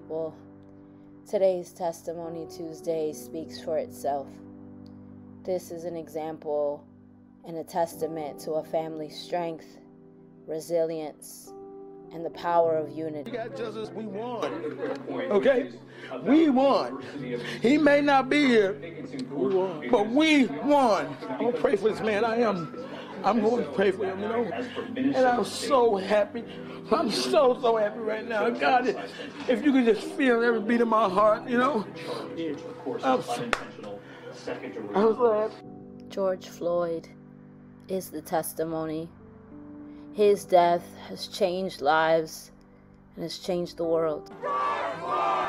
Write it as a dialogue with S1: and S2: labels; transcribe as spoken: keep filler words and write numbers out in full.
S1: people. Today's Testimony Tuesday speaks for itself. This is an example and a testament to a family's strength, resilience, and the power of unity.
S2: We got justice, we won. Okay? We won. He may not be here, but we won. I'm going to pray for this man. I am. I'm going to pray for him, you know. And I'm so happy. I'm so, so happy right now. God, if you could just feel every beat of my heart, you know. I'm so, I'm so happy.
S1: George Floyd is the testimony. His death has changed lives and has changed the world.